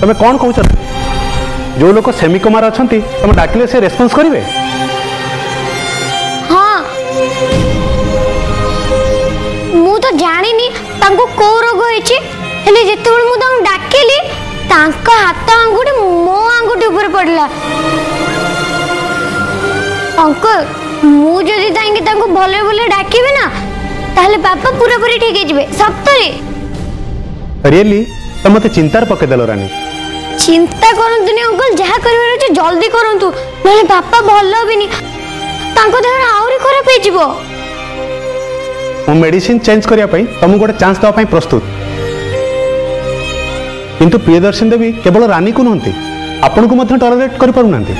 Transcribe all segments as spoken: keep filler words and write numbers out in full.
तुम्हें कौन कहूँ जो लोग सेमी कोमार अच्छा तुम डाकिले से रेस्पॉन्स करेंगे? हाँ मु तो जानी को रोग होती जिते मुझे डाकिली हाथ आंगुठी मो आंगुठी ऊपर पड़ला। अंकल मुझे भले भले डाकिबे ना ताहले पापा पूरा पूरी ठीक है सप्तरे। रियली तो मत चिंतार पकेदेल रानी। चिंता करंतु नहीं अंकल जहाँ करिवार अछि जल्दी करंतु नले पापा भलो बिनी तांको देह आउरी खराब हे जिवो। मो मेडिसिन चेंज करिया पई तुम गोटे चांस दवा पई प्रस्तुत किंतु प्रियदर्शन देवी केवल रानी को नहंती आपन को मध्य टॉलरेट करि पारु नांती।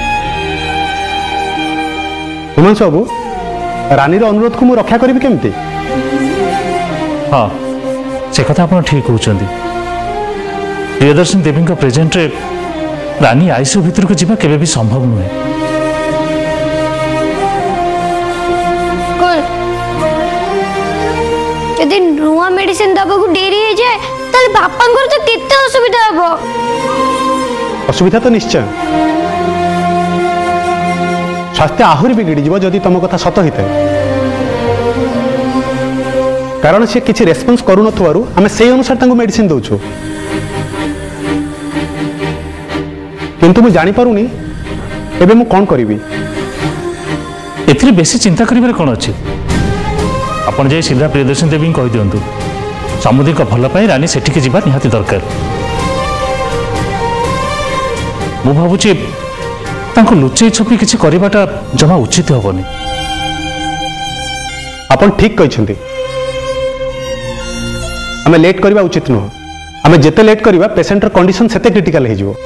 हिमांशु बाबू रानी रो अनुरोध को मु रक्षा करिवि केमती? हाँ से कथा आप ठीक कहते। प्रियदर्शन देवी प्रेजेंट रे रानी आईसीयू भितर को जीवा केबे भी संभव नुहे। यदि नुआ मेडिसिन दबा को डेरी हो जाए ताले बापा तो केते असुविधा हबो। असुविधा तो निश्चय स्वास्थ्य आहुरी बिगड़ी जीव जदि तुम कथा सत होता है कारण सी किसी रेस्पॉन्स करू नथुवारु आमे सेही अनुसार तांको मेडिसिन दउछु किंतु मु जानि पारुनी एबे मु कोन करिवि। एथिरे बेसी चिंता करिबार कोन अछि? आपण जे सीधा प्रियदर्शन देवी कहि दियंतु समुद्री को भल पाई रानी सेठी के जीवा निहाती दरकार। मु भाबुची तांको लुचई छपी किछि करिबाटा जमा उचित होबनी। आपण ठीक कहिसंती आमे लेट करबा उचित न। आमे जेते लेट करबा पेशेंटर कंडीशन सेते क्रिटिकल हे जिवो।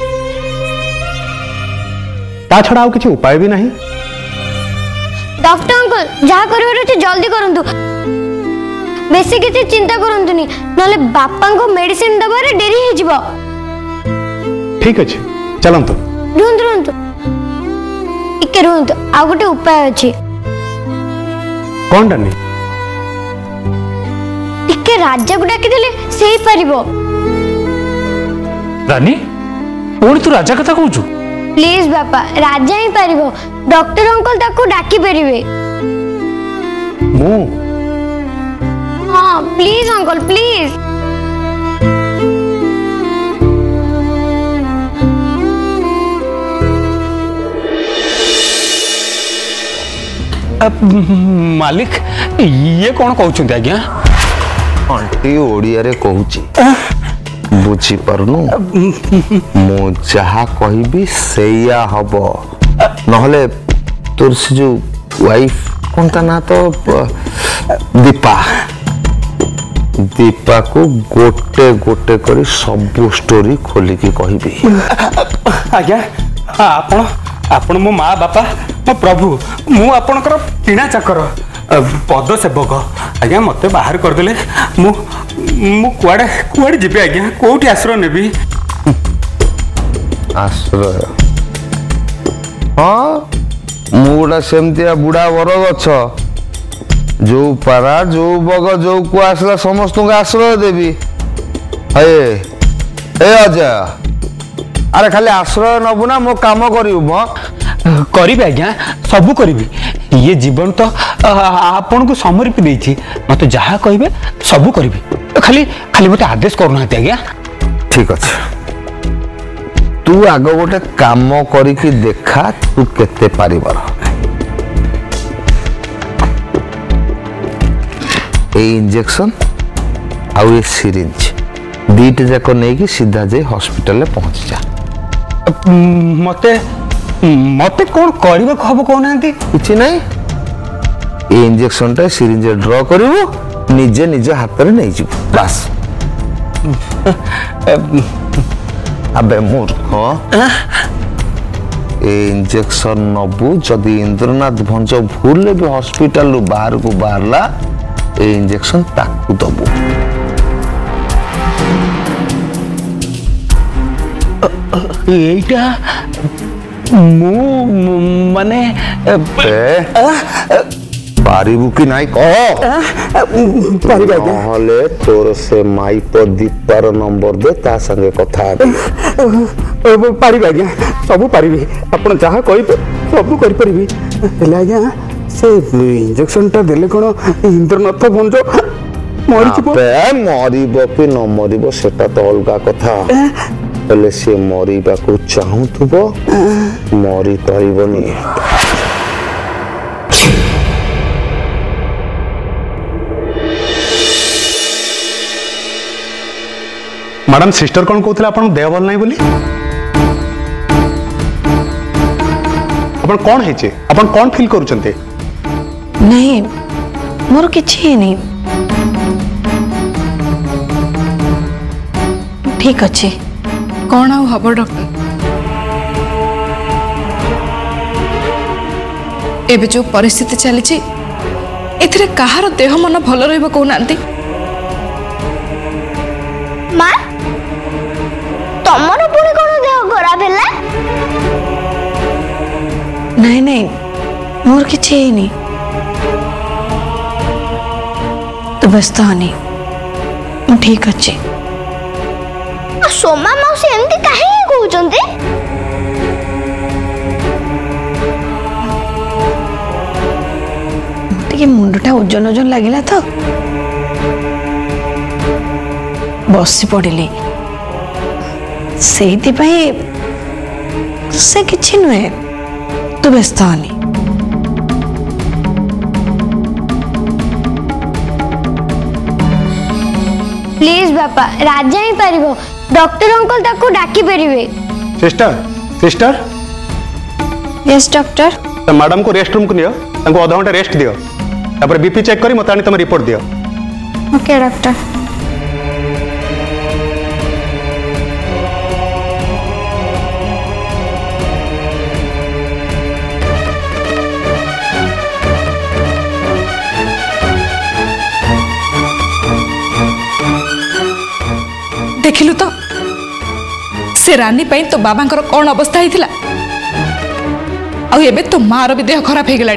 ता छडा आउ किछि उपाय भी नहीं। डॉक्टर अंकल जहा करबार अछि जल्दी करंतु बेसी किछि चिंता करंतुनी नले बापा को मेडिसिन दबारे देरी हे जिवो। ठीक अछि चलंतु। रुंतु रुंतु इके रुंतु आ गोटे उपाय अछि। कोन डानी? इके राजा को डाकी देले सेही परिबो। रानी ओडी तू राजा कथा कहूछु? प्लीज बापा राजा ही परिबो डॉक्टर अंकल ताको डाकी परिबे। मु हाँ प्लीज अंकल प्लीज। मालिक ये कौन कहते आज्ञा? आंटी ओडिया रे कहूची बुझी पारनु मु जहा कहबी सेया हबो नहले तोर से जो वाइफ कोनता ना तो दीपा दीपा को गोटे गोटे करी सब स्टोरी खोली की कहबी। आज्ञा आपण आपण मो माँ बापा मो प्रभु मु आपणकर किणा चाकर पद सेवक आज्ञा मते बाहर करदेले मु मु कुआडे कुआडे जिबे आज्ञा कोठी आश्रय नेबी? आश्रय हाँ मुड़ा सेमतिया बुढ़ा वर गछ जो पारा जो बग जो को आसला समस्त को आश्रय देवी। ए ए अजय अरे खाली आश्रय नबु ना मो काम करियो म करिबे आज्ञा सबु करिबी। ये जीवन तो आपन को समर्पित देछि मते जहा कहिबे सबु करिबी खाली खाली मते आदेश करना आज्ञा। ठीक अछि तू आग गोटे काम करिकि देखा तू केते पारिबर। ए इंजेक्शन आउ ए सिरिंज दीट जाक नहीं कि सीधा जे हॉस्पिटल ले पहुंच जा। मते मते कौन करबे खब कहनांती? किछि नहीं ए इंजेक्शन टा सिरिंज ड्रॉ करिवो निजे निजे हाथ रे नहीं जिवो बस। अबे मूर्ख ए इंजेक्शन नबु जदि इंद्रनाथ भंज भूल भी हॉस्पिटल बाहर को बाहरला ए इंजेक्शन ताकू दबु। एटा मु माने पारिबु कि नाई कह पारिबा आज्ञा नहले तोर से माइप दीपार नंबर दे ता संगे कथा पारिबा आज्ञा सब पारिबी आपण जहाँ कहिबे सब करि परिबी हेले आज्ञा से इंजेक्शन टा देले कोन इंद्रनाथ भंज मरि छिबो मरिब कि न मरिब सेटा तो अलगा कथा हेले से मरिबा को चाहूथुबो मरि तरिबनी मैडम सिस्टर कौन कहते आप देह भल ना बोली आप कौन है आप कौन फील करुँचे नहीं मोर किछि नहीं ठीक अच्छे कौन आउ हम डॉक्टर एबे जो परिस्थिति चली एथिरे कहार देह मन भल रहिबो कहू नांती मां तमरो पुणी कोन देह खराब हैला नहीं नहीं मोर किछि नहीं तो व्यस्त हनी ठीक अच्छे सोमा मौसी एमती काहे कहउचंती टिके मुंडटा ओजन ओजन लागिला तो बसी पड़िली से से किछि नुहे तू व्यस्त हनी प्लीज बापा राजा ही पारिबो डॉक्टर अंकल ताको डाकी परिबे सिस्टर सिस्टर यस डॉक्टर तो मैडम को रेस्ट रूम को नियो ताको आधा घंटा रेस्ट दियो तापर बीपी चेक करी मत आनी तुम रिपोर्ट दियो ओके डॉक्टर देखिलु तो से रानी पाई तो बाबांकर कौन अवस्था होता आबे तो मार भी देह खराब हो गला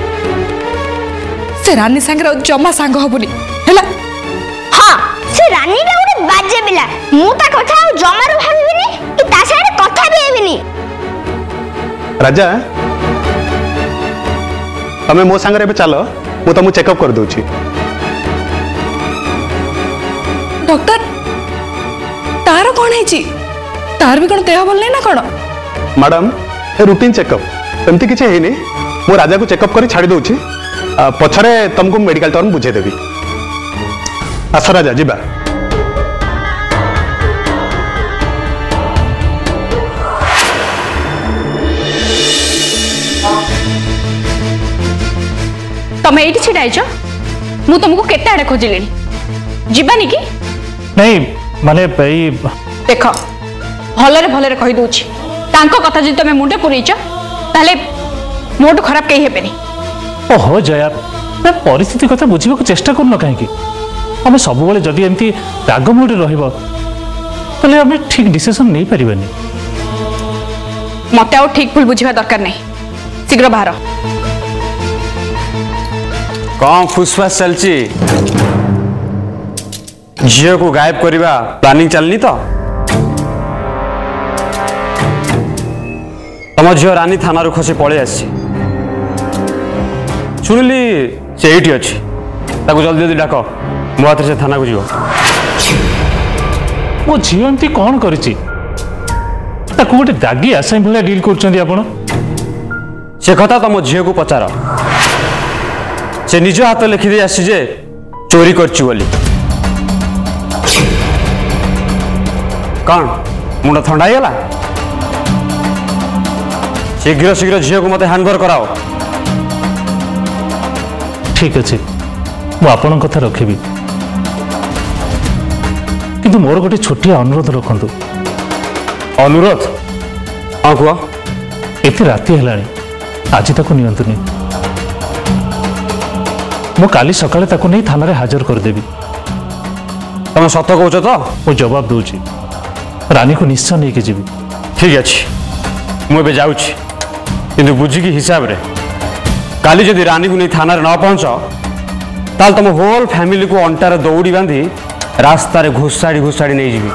से रानी सांगे जमा सांग हबुनी हैला हां से रानी टा गोटे बाजे बिला मु ता कथा जमार भाबिबिनी कि ता सारे कथा भी हेबिनी राजा तमे मो सांगे एबे चलो मु तुमको चेकअप कर दूची डॉक्टर तार कौन है तार भी कौन देह भल ना कौन मैडम ए रूटीन चेकअप एमती किसी है नहीं मो राजा को चेकअप कर छाड़ी दूची पछरे तुमको मेडिकल टर्म बुझे देवी आस राजा जीवा तमे एठी छिड़ाइछ मु तुमको केते आड़े खोजिले जीवानी कि नहीं माने भाई देख भलरे भलरे कहि दोछि तांको कथा जि तमे मुंडे पुरैछ ताले मोटू खराब कहीं हेबेनी ओहो जया मैं परिस्थिति कथा बुझिबा को चेष्टा करन काहे कि हमें सब बेले जदी एमती राग मोड रहइबो तले हमें ठीक डिसीजन नहीं परिबनी मते आ ठीक भूल बुझिबा दरकार नहीं शीघ्र बाहर कौन फुसफास चलची झील को गायब करवा प्लानिंग चलनी तो तुम झील रानी थाना खसी पलि आसी शुणिली से ये अच्छी जल्दी जल्दी डाक मो हाथ से थाना को जीव मो झील एमती कौन करिछि ताको गोटे दागी आसाई भलिया डील करछन्ती आपण से कथा तुम झील को पचार से निज हाथ लिखिदे आसी जे चोरी करछि बोली कौन मुंड थंडा गला शीघ्र शीघ्र झील को मत हैंडओवर कराओ ठीक अच्छे मु आपण कथा रखिबी किंतु मोर गोटे छोटिया अनुरोध रखंतु अनुरोध हाँ कह एते राति हेलानी आज ताको नियंतुनी मु काली सकाळे ताको नहीं थाना रे हाजर कर देबी तुम सत कहूच तो मु जवाब दूची रानी को निश्चय नहीं के जीवी ठीक अच्छे मुझे जाऊँ किंतु बुझिकी हिसाब रे काली जदि रानी को नहीं थाना न पहुंच ताल तुम होल फैमिली को अंटार दौड़ी बांधी रास्तार घुषाड़ी घुषाड़ी नहीं जीवी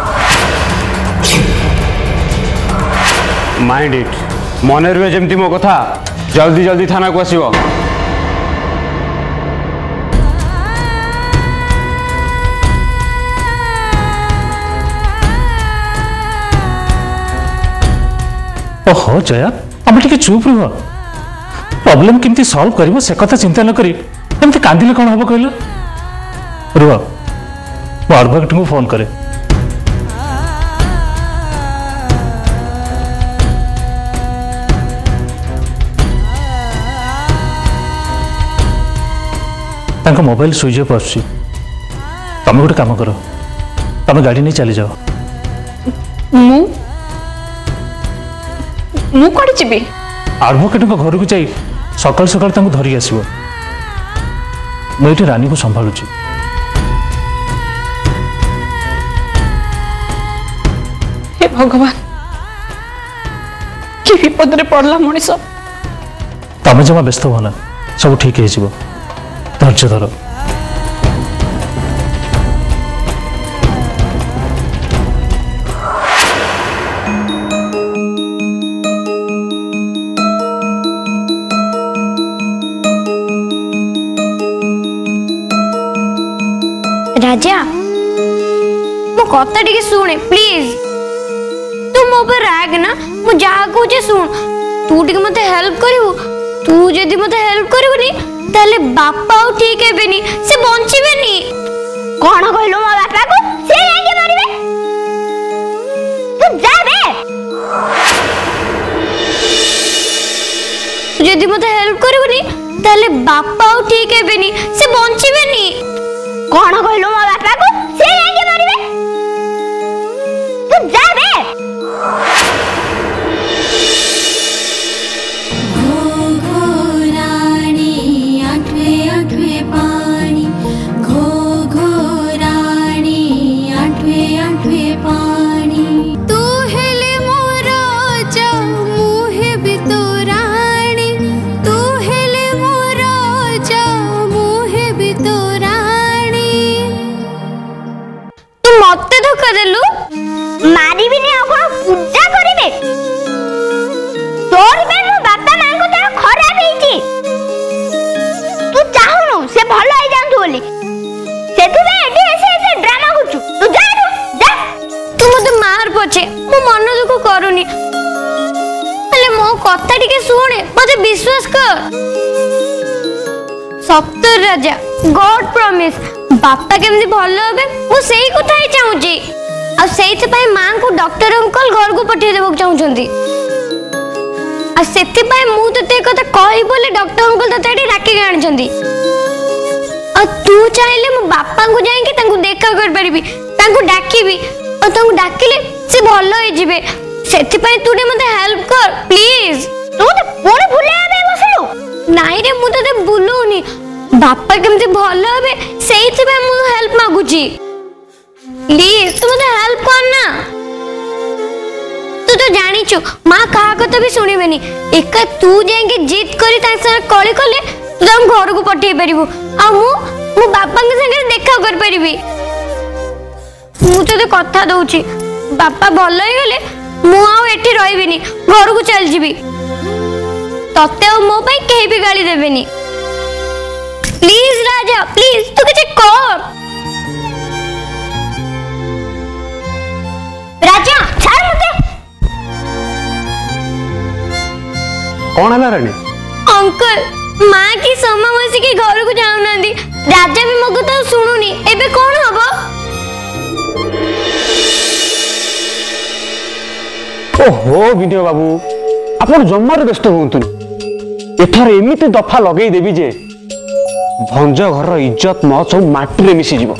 माइंड इट मन रुए जमती मो कथा जल्दी जल्दी थाना को आसो ओहो जया आम टे चुप रुह प्रॉब्लम केमती सॉल्व कर से कथा चिंता न करी एमती कांदिले कौन हम कहल रुह मो एडवोकेट को फोन करे तांका मोबाइल स्विच ऑफ आसुची तुम गोटे काम कर तुम गाड़ी नहीं चली जाओ मु मु कड़े जीवी एडवोकेट घर को जाई सकाल सकाल तांको धरी आसीबो मुझे रानी को संभालुची हे भगवान कि विपद रे पड़ला मनीष तमें जमा व्यस्त होना सब ठीक हो धैर्य धर राजा मो कथा टिके सुने प्लीज तू मो पर राग ना मु जा कहूचे सुन तू टिके मते हेल्प करिवु तू जदी मते हेल्प करिवनी ताले बापा आउ ठीक हेबेनी से बंचिबेनी कोन कहलो मो बापा को से जाके मारिबे तू जा बे जदी मते हेल्प करिवनी ताले बापा आउ ठीक हेबेनी से बंचिबेनी कोन कहलो मो बापा को से जाके मारिबे तू जा बे घो घो रानी आठवे आठवे पानी घो घो रानी आठवे आठवे पानी तू हेले मोर जा मुहे भी तो रानी तू हेले मोर जा मुहे भी तो मते धोखा देलु मारिबी ने अपन पूजा करिबे तोर बे मो बापा मां को तार खराब हेची तू चाहनु से भलो आइ जांतु बोली सेतु बे एटी ऐसे ऐसे ड्रामा करछु तू जा जा तू मते मार पछे मो मन दुख करूनी अले मो कथा टिके सुने मते विश्वास कर सत्य राजा गॉड प्रॉमिस बापा केमती भल हे मु सेही कथा ही चाहूची आ सेही पई मां को डॉक्टर अंकल घर को पठे देबो चाहउछंती आ सेति पई मु तते कथा कहि बोले डॉक्टर अंकल तते एठी राखी गाण छंती आ तू चाहिले मु बापा को जाई के तांको देखा कर परबी तांको डाकीबी आ तांको डाकिले से भल होई जिवे सेति पई तू ने मते हेल्प कर प्लीज तू तो पूरे भूले आबे बसलु नाइ रे मु तते बुलुनी बापा केमती भल हे सेही मु हेल्प मागुची प्लीज तू मते हेल्प करना तू तो जानी छु मां कहा कथा भी सुनिबेनी एका तू जाके जिद करी ता संग कळी कले तू हम घर को पठे परिबो आ मु मु बापा के संग देखा कर परिबी मु तो कथा दउची बापा भल हे गेले मु आ एठी रहिबिनी घर को चल जीबी तते मो पई केही भी गाली देबेनी प्लीज राजा प्लीज तू किछ कर राजा छाड़ मते कौन है रानी अंकल मां की सममसी के घर को जाऊ नांदी राजा भी मगो तो सुनुनी एबे कोन हबो ओहो विनय बाबू आपण जम्मार व्यस्त होंतुनी एथार एमिते दफा लगेई देबी जे भंज घर इज्जत म सब माटी रे मिसी जीवो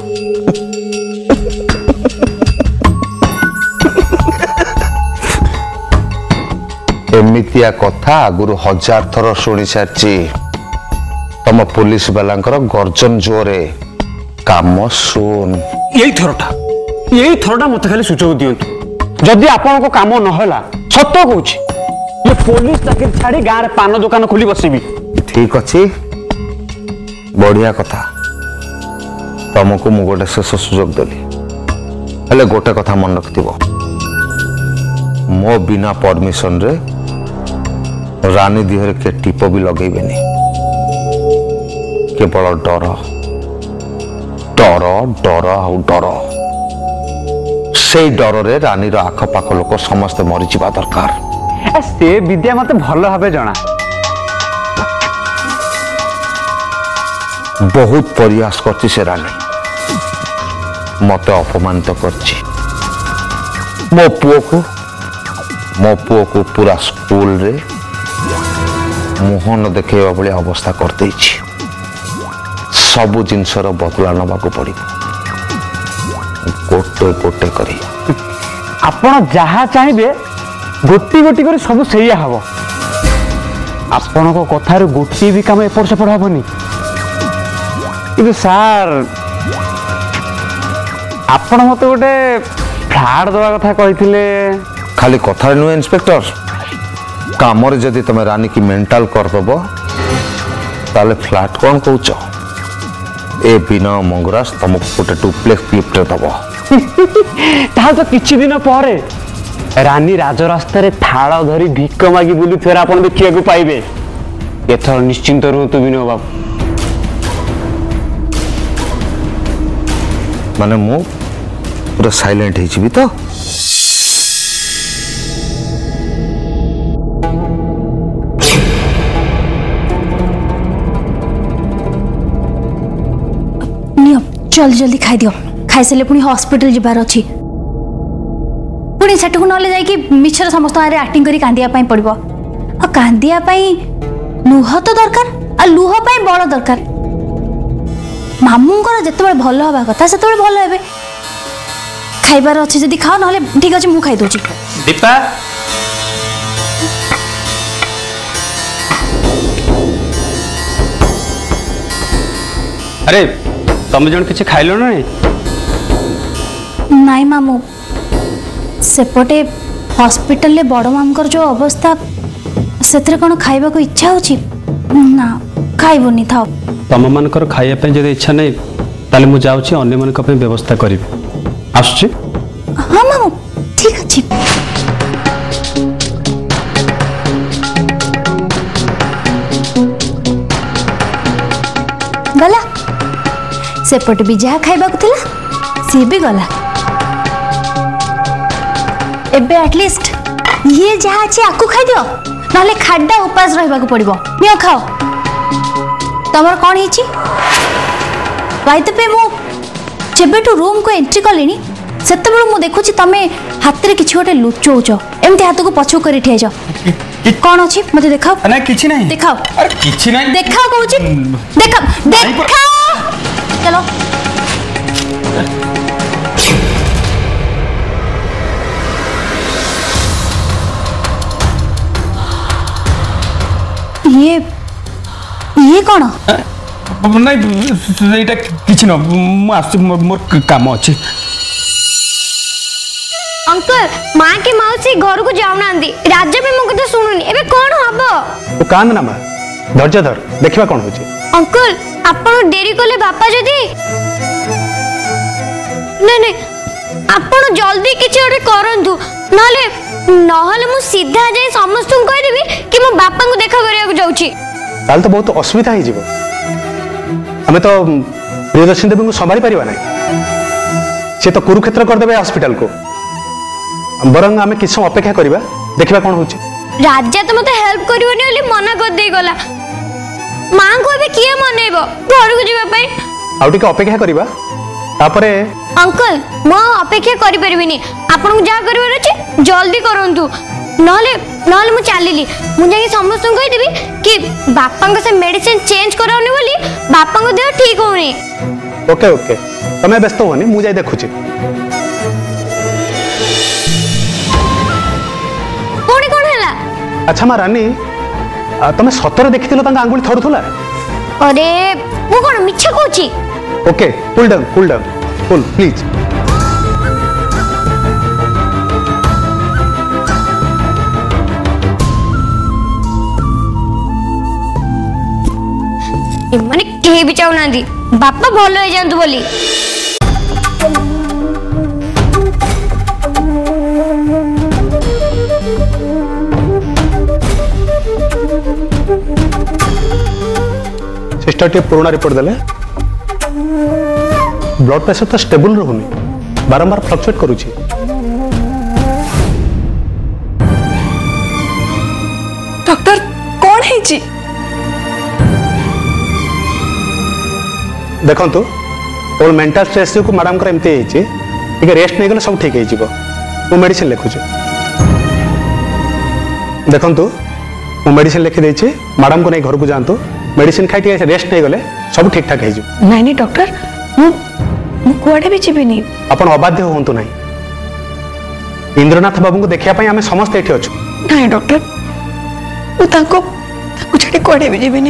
एमितिया कथा आगुरु हजार थर शुणी सारची तम पुलिस वालांकर गर्जन जोरे काम सुन यही थरटा यही थरटा मते खाली सुचो दियंतु जदि आपण को काम न होला सत्य कहूची ये पुलिस चाकरी छाड़ी गाँव रे पान दुकान खोली बसबी ठीक अच्छी बढ़िया कथा तुमको मु गोटे शेष सुजोग देली हेले गोटे कथा मन रखिथ मो बिना परमिशन रे रानी दिहरे के टीप भी लगेबेनी केवल डर डर डर आ डर से डर रे रानी रो आखपाख लोक समस्त मरीजा दरकार से विद्या मत भल भाव जना बहुत प्रयास करची से रानी मत अपमानित करची मो पुओ को मो पुओ को पूरा स्कूल रे मुहन देखा भाई अवस्था कर सबु जिनसर बदला नवा पड़ो गोटे गोटे करी आपण जहा चाहिए गोटी गोटी कर सब सैया हम आपण कथार गोटी भी काम एपट सेपट हेनी कि सार आपण मत गोटे फ्लाट दवा कथा कही खाली कथा नुहे इंस्पेक्टर काम जदि तुम रानी की मेंटल करदेव ताले फ्लाट कौन कौच ए बिना मंगराज तुमको गोटे डुप्लेक्स गिफ्ट दब तो किछि दिन पर रानी राजरास्ता रे थाल धरी भिक मागी बुली थोड़ा आप देखा पाइबे एथर निश्चिंत रुहतु विनोद बाबू माने मु पूरा साइलेंट है तो जल्दी जल्दी खाई दियो खाई सारे पुणी हॉस्पिटल जीवार अच्छी पुणी सेठू ना मिछर समस्त एक्टिंग करी कांदिया पाई पड़िबो आ कांदिया पाई लुह तो दरकार आ लुह पाई बड़ दरकार मामूंकर जिते भल हवा कथा से भल हे खाइबार अच्छे जदि खाओ ना ठीक अच्छे मुझे खाई दूची दीपा अरे तुम जन किसी खाइल ना नाई मामू सेपटे हॉस्पिटल ले बड़ मामूकर जो अवस्था से कौन खाइबा को इच्छा होची ना खाइबनी थाओ तुम मानकर खाइबा जब इच्छा नहीं ताले मु जाउछि अन्य मानक पे व्यवस्था करी आसुछि हाँ मामू ठीक अच्छी गला सेपट भी जहाँ खाइबा को थिला सी भी गला एबे एटलिस्ट ये जहाँ अच्छे आकु खाई दियो नाले खाड्डा उपास रहिबा को पड़िबो नियो खाओ तमर कौन हिची वाइते पे मु जेबेटू रूम को एंट्री कलेनी सेते बेलु मु देखुची तमे हाथ रे किछि गोटे लुचौच एमते हाथ को पछु करी ठे जा कौन अछि मते देखाओ ना किछि नहीं देखाओ अरे किछि नहीं देखाओ कहूची देखाओ देखाओ चलो ये ये कौन नहीं एटा किछि न मु आसु मोर काम अछि अंकल माँ की मौसी घर को जाऊना राजा भी मुझे तो शुणुनी एबे कौन हबो तो कांद ना माँ धैर्य धर देखिबा कौन होची अंकल आपण डेरी कले बापा जदी नहीं नहीं आपण जल्दी किछि ओटे करंतु नले नहले मु सीधा जाई समस्त को कह देबी कि मो बापा को देखा करिया को जाउची ताल तो बहुत असुविधा ही जीव हमें तो प्रियदर्शनी देवी को संभाली पारिबा नै से तो कुरुक्षेत्र कर देबे हॉस्पिटल को बरंग आमे किछ अपेक्षा करिबा देखिबा कोन होची राजा तो मते हेल्प करिवनी ओली मना कर दे गला मां को अबे किए मनेबो घर को जीवा पई आउटी के अपेक्षा करिबा तापरे अंकल मो अपेक्षा करि परबिनी आपन को जा करबार अछि जल्दी करंतु नले नले मु चालिली मु जाई समस्त को कहि देबी कि बापा को से मेडिसिन चेंज कराउनी बोली बापा को देह ठीक होनी ओके ओके तमे व्यस्त होनी मु जाई देखुची कोनी कोन हैला अच्छा मा रानी तमे सतरे देखिथिलो तांगा आंगुली थरुथुला अरे मु कोन मिछ कहूची okay cool down cool down cool please एमाने केही भी चाहू नांदी बापा भलो हो जांतु बोली। सिस्टर टे पुराना रिपोर्ट देले ब्लड प्रेशर तो स्टेबल रहूनी बारंबार फ्लक्चुएट करूची। डॉक्टर कौन है जी? देखंतु और मेंटल स्ट्रेस को मैडम कर एमती हेची ठीक रेस्ट नहीं गले सब ठीक हो मु मेडिसिन लिखुची। देखंतु मु मेडिसिन लिखि देछि मैडम को नहीं घर को जानतु मेडिसिन खाई टे रेस्ट नहीं गले सब ठीक ठाक हेजु। नहीं नहीं डॉक्टर मु मु कुआडे भी जीविनी। आपण अबाध्य होंतु नहीं इंद्रनाथ बाबू को देखिया पई आमे समस्त एठी अछु। नहीं डॉक्टर मु ताको ताको छाड़ी कुआडे भी जीविनी।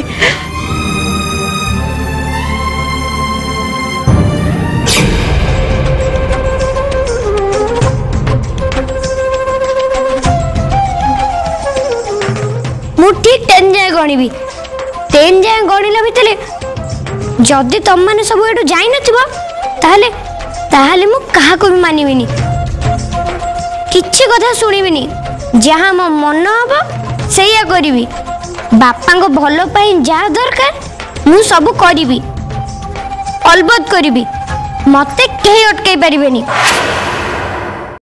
मु ठीक टेन जाए गणिबी टेन जाए गणिला भितरे जदि तुम मैंने सब एटू जाई नथिबो ताहले ताहले मु काहा को भी मानिबिनी किछि कथा सुनिबिनी जहां मो मन हबो सेया करिवि बापा को भलो पाई जा दरकार मु सब करिवि अलबत करिवि मते केही अटकाई परिबेनी।